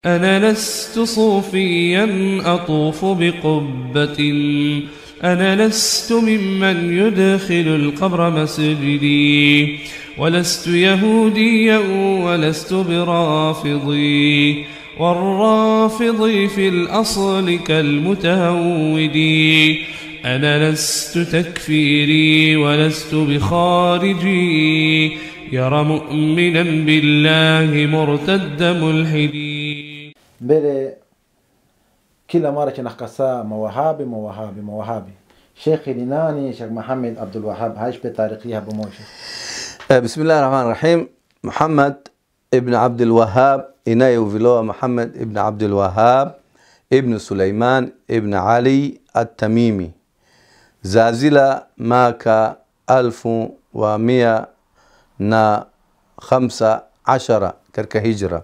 أنا لست صوفيا أطوف بقبة، أنا لست ممن يدخل القبر مسجدي، ولست يهوديا ولست برافضي، والرافضي في الأصل كالمتهودي. أنا لست تكفيري ولست بخارجي، يرى مؤمنا بالله مرتد ملحدي. mbele kila mara kinakasa mawahabi. Sheikh ni nani? Sheikh Muhammad Abdul Wahhab, haipe tarikhi hapo moja. Bismillahir Rahmanir Rahim. Muhammad ibn Abdul Wahhab inayoviloa Muhammad ibn Abdul Wahhab ibn Sulaiman ibn Ali at-Tamimi, zazila maka 1115 katika hijra,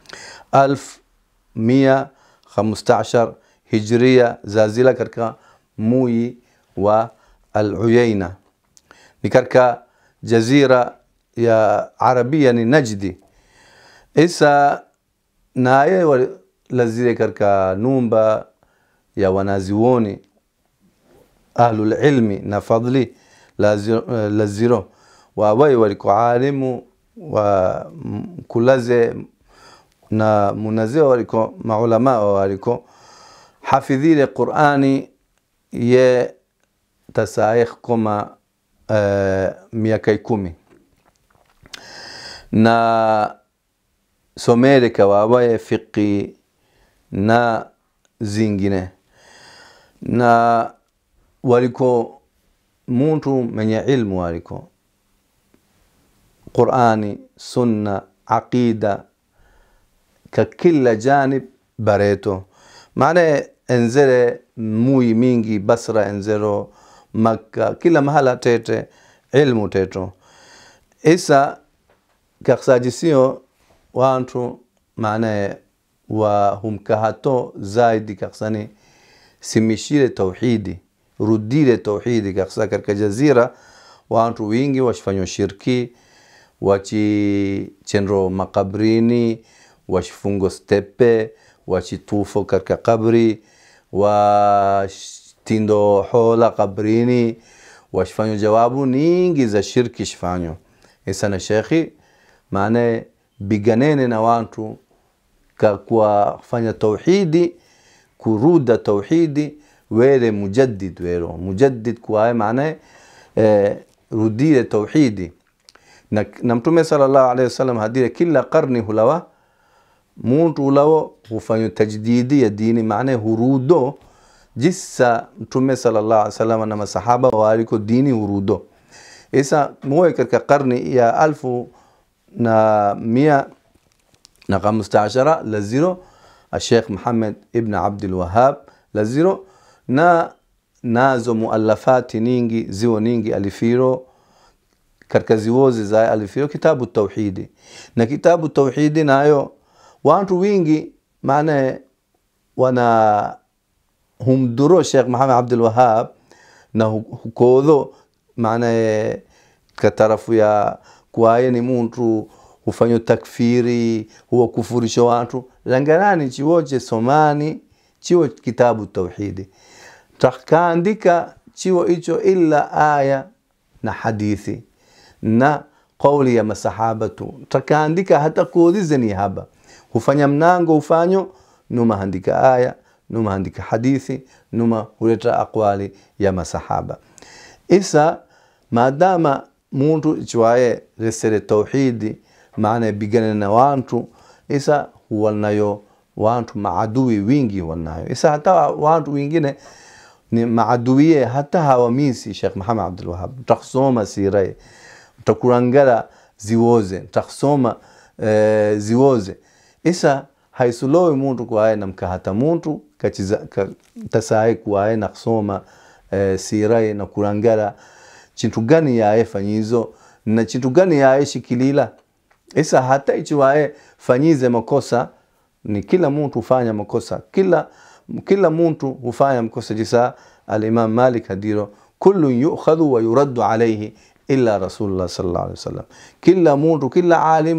1115 hijria, zazila katika muyi wa al-Uyayna, ni katika jazira ya Arabia ni Najdi. Isa naye lazile katika numba ya wanaziwoni ahlul ilmi na fadli laziro wawaye waliko alimu wa kulaze na munazio waliko maulama waliko hafidhile Qur'ani ye tasaikh koma miaka 10 na somere kawawaye fiqi na zingine, na waliko muntu mwenye ilmu, waliko Qur'ani, sunna, aqida ka kila janib bareto. Maana enzere muyi mingi, Basra enzero, Makka, kila mahala tete ilmu teto. Isa kaksajisio wantu maana wa humkahato zaidi kaksani simishile tauhidi, rudile tauhidi kaksa katika jazira wantu wingi washifanywa shirki, wachi chenro makabrini, washifungo stepe, wachitufo katika kabri, watindo hola kabrini, washifanywa jawabu nyingi za shirki shifanywa. Isa na shekhi maana biganene na wantu kwa fanya tauhidi, kuruda tauhidi, wele mujaddid wero mujaddid kwa maana rudile tauhidi. Na Mtume sallallahu alayhi wasallam hadire kila qarni hulawa muntu hulawa hufanya tajdidi ya dini, maana hurudo jissa Mtume sallallahu alayhi wasallam na masahaba waliko dini hurudo. Isa moyo katika qarni ya 1115 laziro Sheikh Muhammad ibn Abdul Wahhab laziro na nazo muallafati ningi ziwo ningi alifiro katika ziwozi za alifiro kitabu tauhidi. Na kitabu tauhidi nayo wantu wingi maana wana humduro Sheikh Muhammad Abdul Wahhab na hukodho maana katarafu ya kuaye ni muntu hufanyo takfiri, huwa kufurisha watu. Langarani chiwoche somani chiwo kitabu tauhidi, takaandika chiwo icho illa aya na hadithi na qawli ya masahabatu, takaandika hata kuulizeni haba hufanya mnango ufanyo numa handika aya, numa handika hadithi, numa huleta aqwali ya masahaba. Isa madama muntu chiwaye resere tauhidi maana bigana na wantu, isa huwa nayo wantu maadui wingi wanayo. Isa hata wantu wengine ni maaduie hata hawamisi Sheikh Muhammad Abdul Wahhab. Taksoma sirai, takurangala ziwoze, taksoma ziwoze. Isa haisulowi muntu kwa na mkahata muntu tasai kwa na kusoma sirai na kurangala chintu gani yae fanyizo na chintu gani yae shikilila. Isa hata ichiwae fanyize makosa, ni kila muntu ufanya makosa, kila muntu ufanya makosa. Jisa al-Imam Malik hadiro kullu yu'khadhu wa yuraddu alayhi illa Rasulullah sallallahu alayhi wasallam. Kila muntu, kila alimu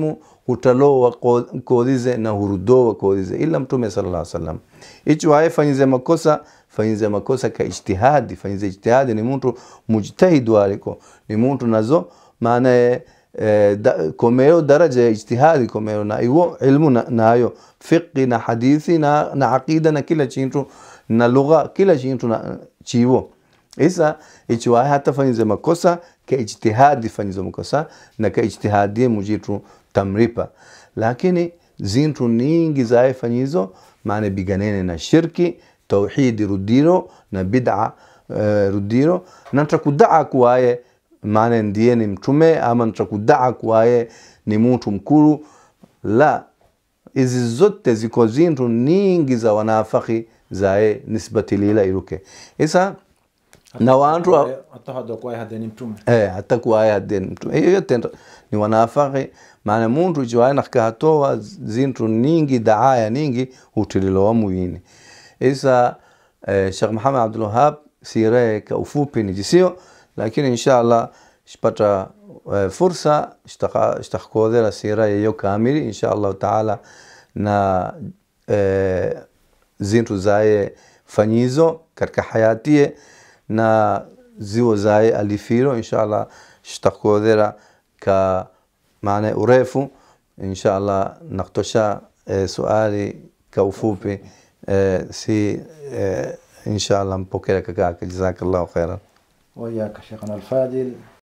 utaloa kodize na hurudoa kodize ila mtume sallallahu alaihi wasallam. Icho wae fanyize makosa ka ijtihadi. Fanyize ijtihadi ni mtu mujtahidu aliko, ni mtu nazo maana komeo daraja ya ijtihadi komeo na iwo ilmu nayo fiqhi na hadithi na aqida na kila chintu na lugha kila chintu na chiwo. Isa icho wae hata fanyize makosa ka ijtihadi, fanyize makosa na ka ijtihadi mujitu tamripa. Lakini zintu ningi zae fanyizo maana biganene na shirki, tauhidi rudiro na bid'a rudiro, na ntakudaa kuwaye maana ndiye ni mtume ama ntakudaa kuwaye ni mtu mkuru. La, izi zote ziko zintu ningi za wanafaki zae nisbati lila iruke. Isa na wantu hata hado kwa hadi ni mtume hata kwa hadi ni mtume yote ni wanafaki. Maana mtu jiwaye nakatoa zintu ningi daaya ningi utililowa muwini. Isa Sheikh Muhammad Abdul Wahhab sire ka ufupi ni jisio, lakini inshallah shipata fursa ishtakhkodera sira yeyo kamili inshallah taala na zintu zaye fanyizo katika hayatie na ziwo zaye alifiro inshallah ishtakhkodera ka maana urefu inshallah naktosha suali ka ufupi si inshallah mpokea kaka. Jazakallahu khairan. وياك شيخنا الفاضل.